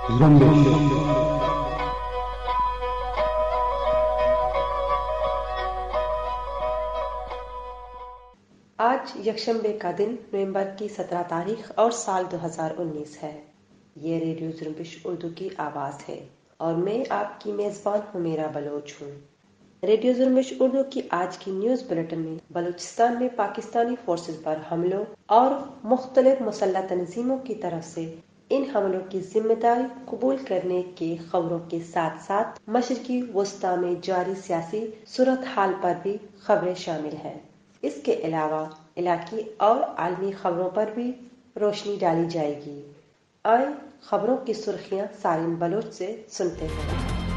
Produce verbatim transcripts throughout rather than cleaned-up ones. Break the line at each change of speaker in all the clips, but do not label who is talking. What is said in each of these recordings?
آج یکشنبے کا دن نومبر کی سترہ تاریخ اور سال دو ہزار انیس ہے۔ یہ ریڈیو زرمبش اردو کی آواز ہے اور میں آپ کی میزبان حمیرہ بلوچ ہوں۔ ریڈیو زرمبش اردو کی آج کی نیوز بلیٹن میں بلوچستان میں پاکستانی فورسز پر حملوں اور مختلف مسلح تنظیموں کی طرف سے ان حملوں کی ذمہ داری قبول کرنے کے خبروں کے ساتھ ساتھ مشرقی وسطی میں جاری سیاسی صورتحال پر بھی خبریں شامل ہیں۔ اس کے علاوہ علاقائی اور عالمی خبروں پر بھی روشنی ڈالی جائے گی۔ آئیں خبروں کی سرخیاں سالم بلوچ سے سنتے ہیں۔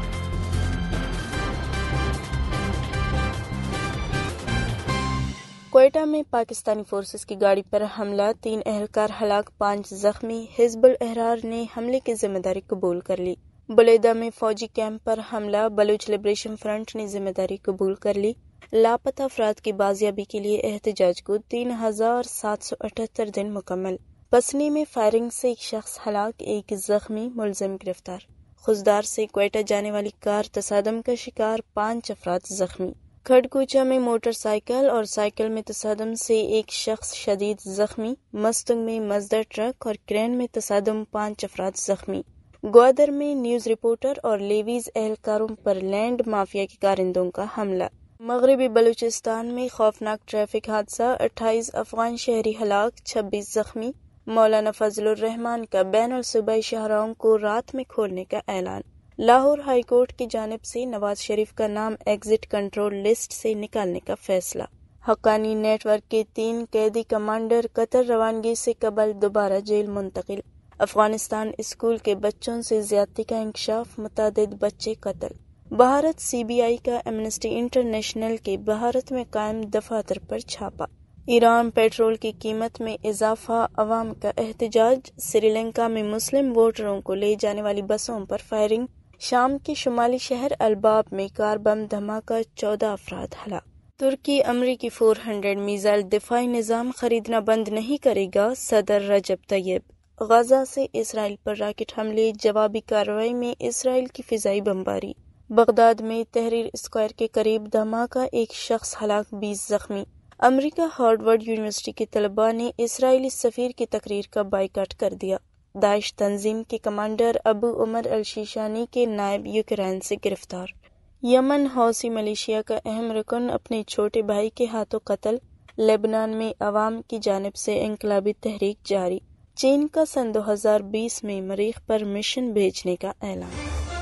کوئٹہ میں پاکستانی فورسز کی گاڑی پر حملہ، تین اہلکار ہلاک، پانچ زخمی۔ حزب الاحرار نے حملے کی ذمہ داری قبول کر لی۔ بلیدہ میں فوجی کیمپ پر حملہ، بلوچ لبریشن فرنٹ نے ذمہ داری قبول کر لی۔ لاپتہ افراد کی بازیابی کے لیے احتجاج کو تین ہزار سات سو اٹھہتر دن مکمل۔ پسنی میں فائرنگ سے ایک شخص ہلاک، ایک زخمی، ملزم گرفتار۔ خضدار سے کوئٹہ جانے والی کار تصادم کا شکار، پانچ افراد زخمی۔ کھڑکوچہ میں موٹر سائیکل اور سائیکل میں تصادم سے ایک شخص شدید زخمی۔ مستنگ میں مزدہ ٹرک اور کرین میں تصادم، پانچ افراد زخمی۔ گوادر میں نیوز رپورٹر اور لیویز اہلکاروں پر لینڈ مافیا کے کارندوں کا حملہ۔ مغربی بلوچستان میں خوفناک ٹریفک حادثہ، اٹھائیس افغان شہری ہلاک، چھبیس زخمی۔ مولانا فضل الرحمان کا بین الصوبائی شاہراہوں کو رات میں کھولنے کا اعلان۔ لاہور ہائی کورٹ کی جانب سے نواز شریف کا نام ایگزٹ کنٹرول لسٹ سے نکالنے کا فیصلہ۔ حقانی نیٹ ورک کے تین قیدی کمانڈر قطر روانگی سے قبل دوبارہ جیل منتقل۔ افغانستان اسکول کے بچوں سے زیادتی کا انکشاف، متعدد بچے قتل۔ بھارت سی بی آئی کا ایمنسٹی انٹرنیشنل کے بھارت میں قائم دفاتر پر چھاپا۔ ایران پیٹرول کی قیمت میں اضافہ، عوام کا احتجاج۔ سری لنکا میں مسلم ووٹروں کو لے جانے والی بسوں پر فائرنگ۔ شام کے شمالی شہر الباب میں کار بم دھماکہ، چودہ افراد ہلاک۔ ترکی امریکی فور ہنڈریڈ میزائل دفاعی نظام خریدنا بند نہیں کرے گا، صدر رجب طیب۔ غزہ سے اسرائیل پر راکٹ حملے، جوابی کارروائی میں اسرائیل کی فضائی بمباری۔ بغداد میں تحریر اسکوائر کے قریب دھماکہ، ایک شخص ہلاک، بیس زخمی۔ امریکہ ہارورڈ یونیورسٹی کے طلباء نے اسرائیلی سفیر کی تقریر کا بائیکاٹ کر دیا۔ داعش تنظیم کے کمانڈر ابو عمر الشیشانی کے نائب یوکرین سے گرفتار۔ یمن حوثی ملیشیا کا اہم رکن اپنے چھوٹے بھائی کے ہاتھوں قتل۔ لبنان میں عوام کی جانب سے انقلابی تحریک جاری۔ چین کا سن دو ہزار بیس میں مریخ پر مشن بھیجنے کا اعلان۔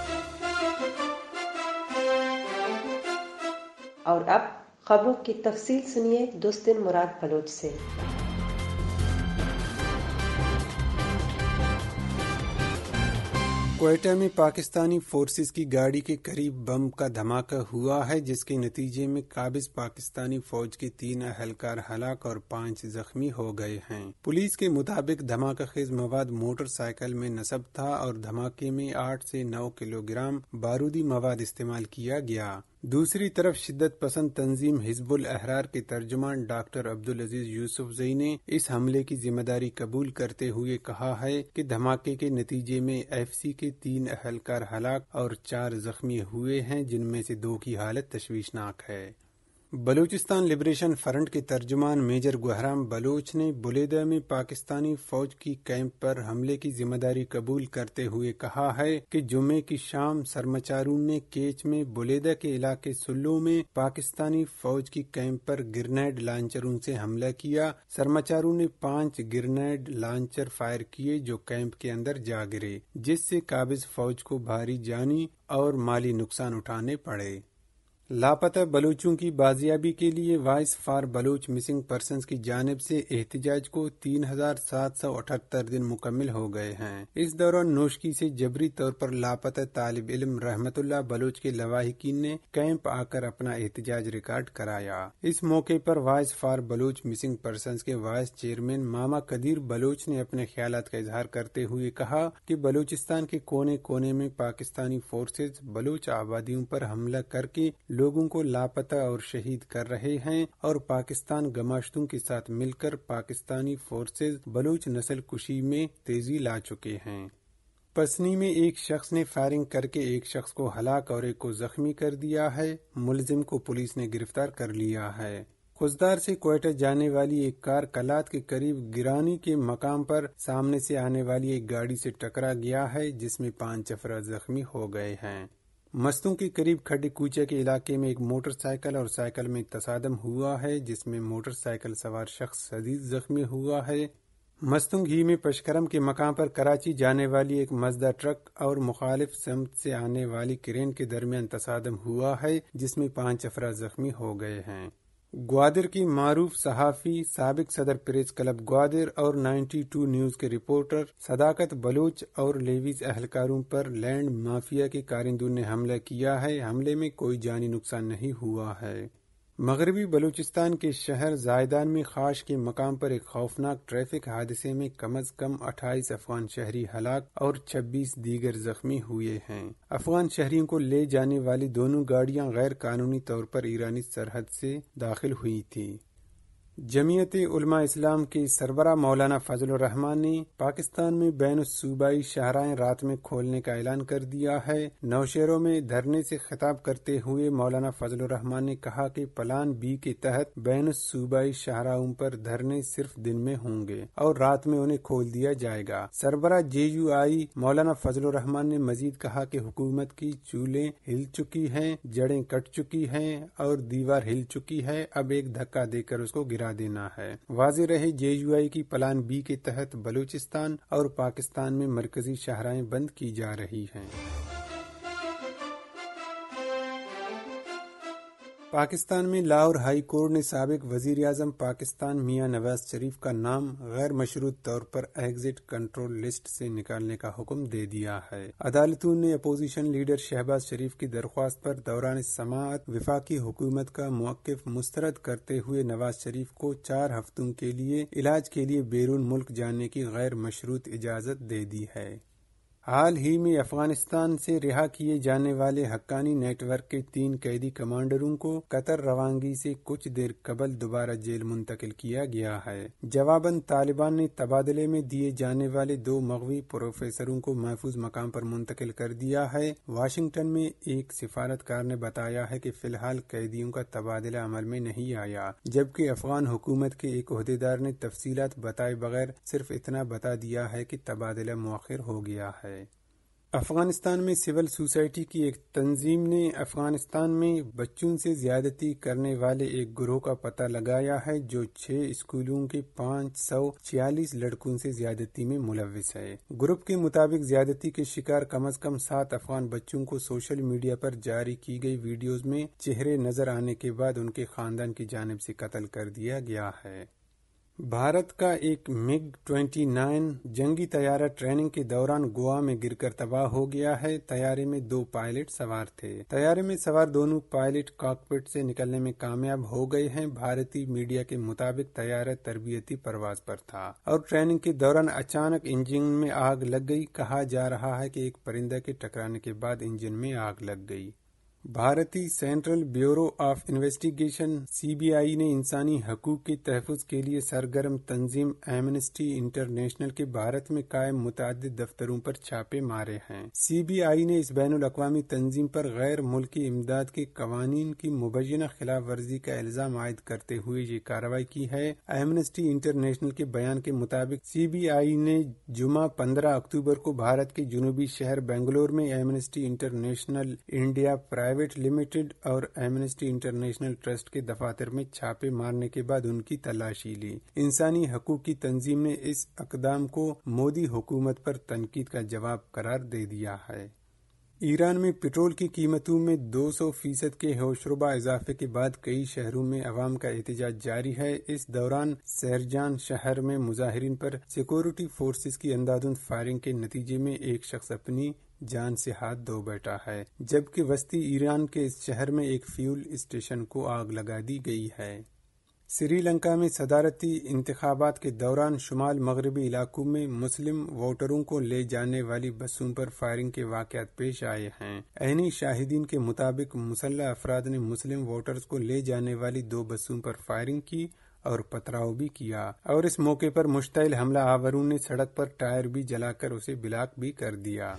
اور اب خبروں کی تفصیل سنیے دوستن مراد بلوچ سے۔
کوئٹہ میں پاکستانی فورسز کی گاڑی کے قریب بم کا دھماکہ ہوا ہے، جس کے نتیجے میں قابض پاکستانی فوج کے تین اہلکار ہلاک اور پانچ زخمی ہو گئے ہیں۔ پولیس کے مطابق دھماکہ خیز مواد موٹر سائیکل میں نصب تھا اور دھماکے میں آٹھ سے نو کلو گرام بارودی مواد استعمال کیا گیا۔ دوسری طرف شدت پسند تنظیم حزب الاحرار کے ترجمان ڈاکٹر عبدالعزیز یوسف زئی نے اس حملے کی ذمہ داری قبول کرتے ہوئے کہا ہے کہ دھماکے کے نتیجے میں ایف سی کے تین اہلکار ہلاک اور چار زخمی ہوئے ہیں، جن میں سے دو کی حالت تشویشناک ہے۔ بلوچستان لبریشن فرنٹ کے ترجمان میجر گوہرام بلوچ نے بلیدہ میں پاکستانی فوج کی کیمپ پر حملے کی ذمہ داری قبول کرتے ہوئے کہا ہے کہ جمعے کی شام سرمچاروں نے کیچ میں بلیدہ کے علاقے سلو میں پاکستانی فوج کی کیمپ پر گرنیڈ لانچروں سے حملہ کیا۔ سرمچاروں نے پانچ گرنیڈ لانچر فائر کیے جو کیمپ کے اندر جا گرے، جس سے قابض فوج کو بھاری جانی اور مالی نقصان اٹھانے پڑے۔ لاپتہ بلوچوں کی بازیابی کے لیے voice for Baloch missing persons کی جانب سے احتجاج کو تین ہزار سات سو اٹھہتر دن مکمل ہو گئے ہیں۔ اس دوران نوشکی سے جبری طور پر لاپتہ طالب علم رحمت اللہ بلوچ کے لواحقین نے کیمپ آ کر اپنا احتجاج ریکارڈ کرایا۔ اس موقع پر voice for Baloch missing persons کے وائس چیئرمین ماما قدیر بلوچ نے اپنے خیالات کا اظہار کرتے ہوئے کہا کہ بلوچستان کے کونے کونے میں پاکستانی فورسز بلوچ آبادیوں پر حملہ کر کے لوگوں کو لاپتہ اور شہید کر رہے ہیں اور پاکستان گماشتوں کے ساتھ مل کر پاکستانی فورسز بلوچ نسل کشی میں تیزی لا چکے ہیں۔ پسنی میں ایک شخص نے فائرنگ کر کے ایک شخص کو ہلاک اور ایک کو زخمی کر دیا ہے۔ ملزم کو پولیس نے گرفتار کر لیا ہے۔ خضدار سے کوئٹہ جانے والی ایک کار کلات کے قریب گرانی کے مقام پر سامنے سے آنے والی ایک گاڑی سے ٹکرا گیا ہے، جس میں پانچ افراد زخمی ہو گئے ہیں۔ مستوں کے قریب کھڈے کوچہ کے علاقے میں ایک موٹر سائیکل اور سائیکل میں تصادم ہوا ہے، جس میں موٹر سائیکل سوار شخص شدید زخمی ہوا ہے۔ مستنگ ہی میں پشکرم کے مقام پر کراچی جانے والی ایک مزدہ ٹرک اور مخالف سمت سے آنے والی کرین کے درمیان تصادم ہوا ہے، جس میں پانچ افراد زخمی ہو گئے ہیں۔ گوادر کی معروف صحافی، سابق صدر پریس کلب گوادر اور نائنٹی ٹو نیوز کے رپورٹر صداقت بلوچ اور لیویز اہلکاروں پر لینڈ مافیا کے کارندوں نے حملہ کیا ہے۔ حملے میں کوئی جانی نقصان نہیں ہوا ہے۔ مغربی بلوچستان کے شہر زائدان میں خاش کے مقام پر ایک خوفناک ٹریفک حادثے میں کم از کم اٹھائیس افغان شہری ہلاک اور چھبیس دیگر زخمی ہوئے ہیں۔ افغان شہریوں کو لے جانے والی دونوں گاڑیاں غیر قانونی طور پر ایرانی سرحد سے داخل ہوئی تھیں۔ جمعیت علماء اسلام کے سربراہ مولانا فضل الرحمان نے پاکستان میں بین الصوبائی شاہراہیں رات میں کھولنے کا اعلان کر دیا ہے۔ نوشہروں میں دھرنے سے خطاب کرتے ہوئے مولانا فضل الرحمان نے کہا کہ پلان بی کے تحت بین الصوبائی شاہراہوں پر دھرنے صرف دن میں ہوں گے اور رات میں انہیں کھول دیا جائے گا۔ سربراہ جے یو آئی مولانا فضل الرحمان نے مزید کہا کہ حکومت کی چولیں ہل چکی ہیں، جڑیں کٹ چکی ہیں اور دیوار ہل چکی ہے، اب ایک دھکا دے کر اس کو گرا دینا ہے۔ واضح رہے، جے یو آئی کی پلان بی کے تحت بلوچستان اور پاکستان میں مرکزی شاہراہیں بند کی جا رہی ہیں۔ پاکستان میں لاہور ہائی کورٹ نے سابق وزیر اعظم پاکستان میاں نواز شریف کا نام غیر مشروط طور پر ایگزٹ کنٹرول لسٹ سے نکالنے کا حکم دے دیا ہے۔ عدالتوں نے اپوزیشن لیڈر شہباز شریف کی درخواست پر دوران سماعت وفاقی حکومت کا موقف مسترد کرتے ہوئے نواز شریف کو چار ہفتوں کے لیے علاج کے لیے بیرون ملک جانے کی غیر مشروط اجازت دے دی ہے۔ حال ہی میں افغانستان سے رہا کیے جانے والے حقانی نیٹ ورک کے تین قیدی کمانڈروں کو قطر روانگی سے کچھ دیر قبل دوبارہ جیل منتقل کیا گیا ہے۔ جواباً طالبان نے تبادلے میں دیے جانے والے دو مغوی پروفیسروں کو محفوظ مقام پر منتقل کر دیا ہے۔ واشنگٹن میں ایک سفارتکار نے بتایا ہے کہ فی الحال قیدیوں کا تبادلہ عمل میں نہیں آیا، جبکہ افغان حکومت کے ایک عہدیدار نے تفصیلات بتائے بغیر صرف اتنا بتا دیا ہے کہ تبادلہ مؤخر ہو گیا ہے۔ افغانستان میں سول سوسائٹی کی ایک تنظیم نے افغانستان میں بچوں سے زیادتی کرنے والے ایک گروہ کا پتہ لگایا ہے جو چھ اسکولوں کے پانچ سو چھیالیس لڑکوں سے زیادتی میں ملوث ہے۔ گروپ کے مطابق زیادتی کے شکار کم از کم سات افغان بچوں کو سوشل میڈیا پر جاری کی گئی ویڈیوز میں چہرے نظر آنے کے بعد ان کے خاندان کی جانب سے قتل کر دیا گیا ہے۔ بھارت کا ایک مگ ٹوئنٹی نائن جنگی طیارہ ٹریننگ کے دوران گوا میں گر کر تباہ ہو گیا ہے۔ طیارے میں دو پائلٹ سوار تھے۔ طیارے میں سوار دونوں پائلٹ کاکپٹ سے نکلنے میں کامیاب ہو گئے ہیں۔ بھارتی میڈیا کے مطابق طیارہ تربیتی پرواز پر تھا اور ٹریننگ کے دوران اچانک انجن میں آگ لگ گئی۔ کہا جا رہا ہے کہ ایک پرندہ کے ٹکرانے کے بعد انجن میں آگ لگ گئی۔ بھارتی central bureau of investigation C B I نے انسانی حقوق کے تحفظ کے لیے سرگرم تنظیم ایمنسٹی انٹرنیشنل کے بھارت میں قائم متعدد دفتروں پر چھاپے مارے ہیں۔ سی بی آئی نے اس بین الاقوامی تنظیم پر غیر ملکی امداد کے قوانین کی مبینہ خلاف ورزی کا الزام عائد کرتے ہوئے یہ کارروائی کی ہے۔ ایمنسٹی انٹرنیشنل کے بیان کے مطابق سی بی آئی نے جمعہ پندرہ اکتوبر کو بھارت کے جنوبی شہر بنگلور میں Amnesty International India private limited اور ایمنسٹی انٹرنیشنل ٹرسٹ کے دفاتر میں چھاپے مارنے کے بعد ان کی تلاشی لی۔ انسانی حقوق کی تنظیم نے اس اقدام کو مودی حکومت پر تنقید کا جواب قرار دے دیا ہے۔ ایران میں پٹرول کی قیمتوں میں دو سو فیصد کے ہوشربا اضافے کے بعد کئی شہروں میں عوام کا احتجاج جاری ہے۔ اس دوران سیرجان شہر میں مظاہرین پر سیکورٹی فورسز کی اندھادھند فائرنگ کے نتیجے میں ایک شخص اپنی جان سے ہاتھ دھو بیٹھا ہے، جبکہ وسطی ایران کے اس شہر میں ایک فیول اسٹیشن کو آگ لگا دی گئی ہے۔ سری لنکا میں صدارتی انتخابات کے دوران شمال مغربی علاقوں میں مسلم ووٹروں کو لے جانے والی بسوں پر فائرنگ کے واقعات پیش آئے ہیں۔ عینی شاہدین کے مطابق مسلح افراد نے مسلم ووٹرز کو لے جانے والی دو بسوں پر فائرنگ کی اور پتھراؤ بھی کیا، اور اس موقع پر مشتعل حملہ آوروں نے سڑک پر ٹائر بھی جلا کر اسے بلاک بھی کر دیا۔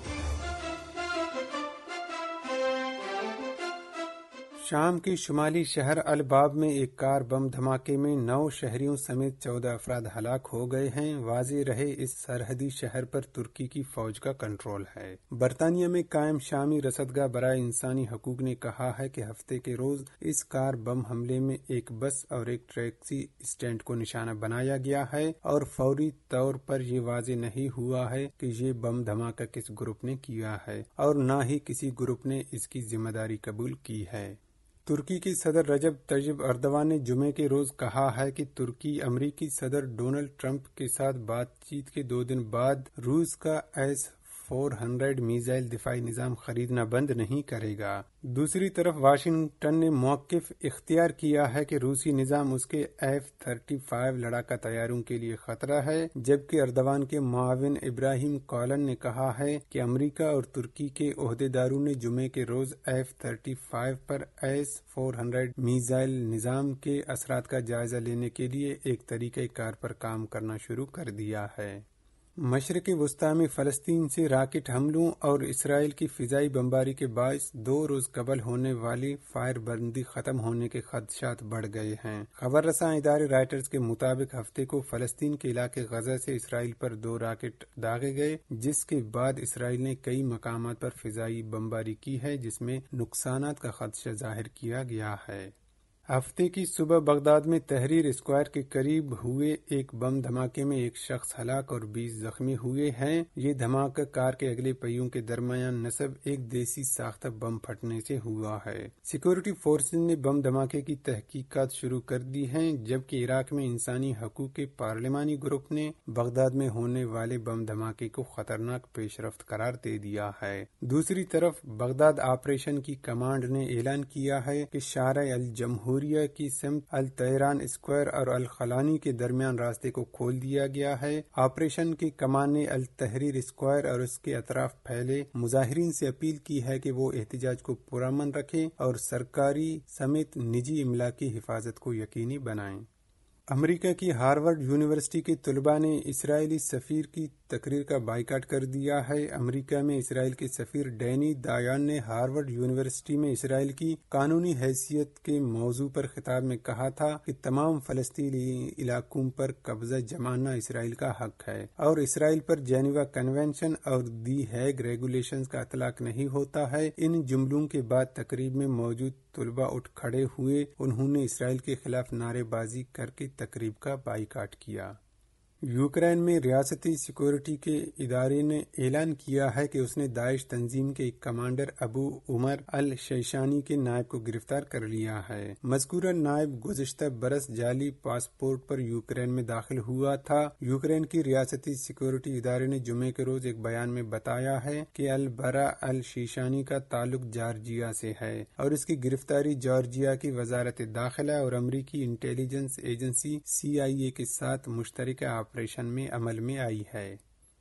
شام کے شمالی شہر الباب میں ایک کار بم دھماکے میں نو شہریوں سمیت چودہ افراد ہلاک ہو گئے ہیں۔ واضح رہے اس سرحدی شہر پر ترکی کی فوج کا کنٹرول ہے۔ برطانیہ میں قائم شامی رصدگاہ برائے انسانی حقوق نے کہا ہے کہ ہفتے کے روز اس کار بم حملے میں ایک بس اور ایک ٹیکسی اسٹینڈ کو نشانہ بنایا گیا ہے، اور فوری طور پر یہ واضح نہیں ہوا ہے کہ یہ بم دھماکہ کس گروپ نے کیا ہے، اور نہ ہی کسی گروپ نے اس کی ذمہ داری قبول کی ہے۔ ترکی کے صدر رجب طیب ایردوان نے جمعے کے روز کہا ہے کہ ترکی امریکی صدر ڈونلڈ ٹرمپ کے ساتھ بات چیت کے دو دن بعد روس کا ایس فور ہنڈریڈ میزائل دفاعی نظام خریدنا بند نہیں کرے گا۔ دوسری طرف واشنگٹن نے موقف اختیار کیا ہے کہ روسی نظام اس کے ایف تھرٹی فائیو لڑاکا طیاروں کے لیے خطرہ ہے، جبکہ ایردوان کے معاون ابراہیم کالن نے کہا ہے کہ امریکہ اور ترکی کے عہدیداروں نے جمعے کے روز ایف تھرٹی فائیو پر ایس فور ہنڈریڈ میزائل نظام کے اثرات کا جائزہ لینے کے لیے ایک طریقہ کار پر کام کرنا شروع کر دیا ہے۔ مشرق وسطی میں فلسطین سے راکٹ حملوں اور اسرائیل کی فضائی بمباری کے باعث دو روز قبل ہونے والی فائر بندی ختم ہونے کے خدشات بڑھ گئے ہیں۔ خبر رساں ادارے رائٹرز کے مطابق ہفتے کو فلسطین کے علاقے غزہ سے اسرائیل پر دو راکٹ داغے گئے، جس کے بعد اسرائیل نے کئی مقامات پر فضائی بمباری کی ہے، جس میں نقصانات کا خدشہ ظاہر کیا گیا ہے۔ ہفتے کی صبح بغداد میں تحریر اسکوائر کے قریب ہوئے ایک بم دھماکے میں ایک شخص ہلاک اور بیس زخمی ہوئے ہیں۔ یہ دھماکہ کار کے اگلے پہیوں کے درمیان نصب ایک دیسی ساختہ بم پھٹنے سے ہوا ہے۔ سیکورٹی فورسز نے بم دھماکے کی تحقیقات شروع کر دی ہیں، جبکہ عراق میں انسانی حقوق کے پارلیمانی گروپ نے بغداد میں ہونے والے بم دھماکے کو خطرناک پیش رفت قرار دے دیا ہے۔ دوسری طرف بغداد آپریشن کی کمانڈ نے اعلان کیا ہے کہ شارع الجمہوریہ کی سمت الطیران اسکوائر اور الخلانی کے درمیان راستے کو کھول دیا گیا ہے۔ آپریشن کی کمان نے التحریر اسکوائر اور اس کے اطراف پھیلے مظاہرین سے اپیل کی ہے کہ وہ احتجاج کو پرامن رکھیں اور سرکاری سمیت نجی املاک کی حفاظت کو یقینی بنائیں۔ امریکہ کی ہارورڈ یونیورسٹی کے طلباء نے اسرائیلی سفیر کی تقریر کا بائیکاٹ کر دیا ہے۔ امریکہ میں اسرائیل کے سفیر ڈینی دایان نے ہارورڈ یونیورسٹی میں اسرائیل کی قانونی حیثیت کے موضوع پر خطاب میں کہا تھا کہ تمام فلسطینی علاقوں پر قبضہ جمانا اسرائیل کا حق ہے، اور اسرائیل پر جنیوا کنونشن اور دی ہیگ ریگولیشنز کا اطلاق نہیں ہوتا ہے۔ ان جملوں کے بعد تقریب میں موجود طلباء اٹھ کھڑے ہوئے، انہوں نے اسرائیل کے خلاف نعرے بازی کر کے تقریب کا بائیکاٹ کیا۔ یوکرین میں ریاستی سیکورٹی کے ادارے نے اعلان کیا ہے کہ اس نے داعش تنظیم کے ایک کمانڈر ابو عمر الشیشانی کے نائب کو گرفتار کر لیا ہے۔ مذکورہ نائب گزشتہ برس جعلی پاسپورٹ پر یوکرین میں داخل ہوا تھا۔ یوکرین کی ریاستی سیکورٹی ادارے نے جمعے کے روز ایک بیان میں بتایا ہے کہ البرا الشیشانی کا تعلق جارجیا سے ہے، اور اس کی گرفتاری جارجیا کی وزارت داخلہ اور امریکی انٹیلیجنس ایجنسی سی آئی اے کے ساتھ مشترکہ آپریشن میں عمل میں آئی ہے۔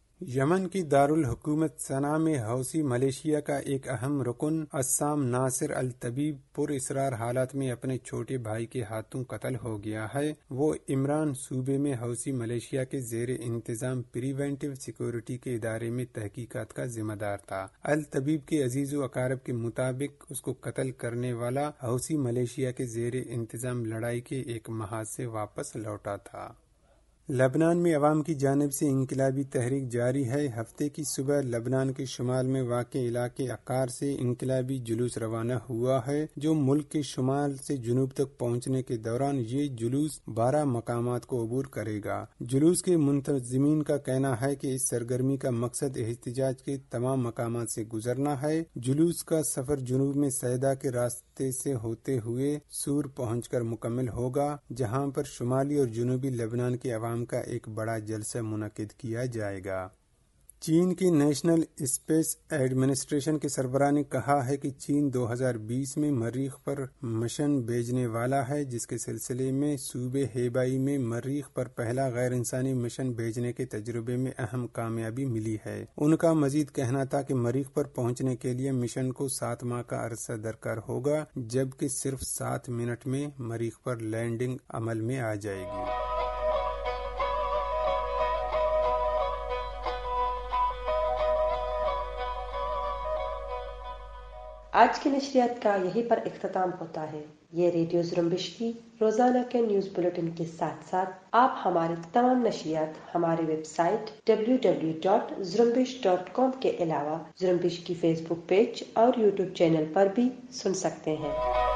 یمن کی دارالحکومت صنعاء میں حوثی ملیشیا کا ایک اہم رکن عصام ناصر الطبیب پر اسرار حالات میں اپنے چھوٹے بھائی کے ہاتھوں قتل ہو گیا ہے۔ وہ عمران صوبے میں حوثی ملیشیا کے زیر انتظام پریونٹیو سیکورٹی کے ادارے میں تحقیقات کا ذمہ دار تھا۔ الطبیب کے عزیز و اقارب کے مطابق اس کو قتل کرنے والا حوثی ملیشیا کے زیر انتظام لڑائی کے ایک محاذ سے واپس لوٹا تھا۔ لبنان میں عوام کی جانب سے انقلابی تحریک جاری ہے۔ ہفتے کی صبح لبنان کے شمال میں واقع علاقے عقار سے انقلابی جلوس روانہ ہوا ہے، جو ملک کے شمال سے جنوب تک پہنچنے کے دوران یہ جلوس بارہ مقامات کو عبور کرے گا۔ جلوس کے منتظمین کا کہنا ہے کہ اس سرگرمی کا مقصد احتجاج کے تمام مقامات سے گزرنا ہے۔ جلوس کا سفر جنوب میں سیدا کے راستے سے ہوتے ہوئے سور پہنچ کر مکمل ہوگا، جہاں پر شمالی اور جنوبی لبنان کے عوام کا ایک بڑا جلسہ منعقد کیا جائے گا۔ چین کی نیشنل اسپیس ایڈمنسٹریشن کے سربراہ نے کہا ہے کہ چین دو ہزار بیس میں مریخ پر مشن بھیجنے والا ہے، جس کے سلسلے میں صوبے ہیبئی میں مریخ پر پہلا غیر انسانی مشن بھیجنے کے تجربے میں اہم کامیابی ملی ہے۔ ان کا مزید کہنا تھا کہ مریخ پر پہنچنے کے لیے مشن کو سات ماہ کا عرصہ درکار ہوگا، جبکہ صرف سات منٹ میں مریخ پر لینڈنگ عمل میں آ جائے گی۔
آج کی نشریات کا یہیں پر اختتام ہوتا ہے۔ یہ ریڈیو زرمبش کی روزانہ کے نیوز بلیٹن کے ساتھ ساتھ آپ ہمارے تمام نشریات ہمارے website W W W dot Zarmbash dot com کے علاوہ زرمبش کی فیس بک پیج اور یوٹیوب چینل پر بھی سن سکتے ہیں۔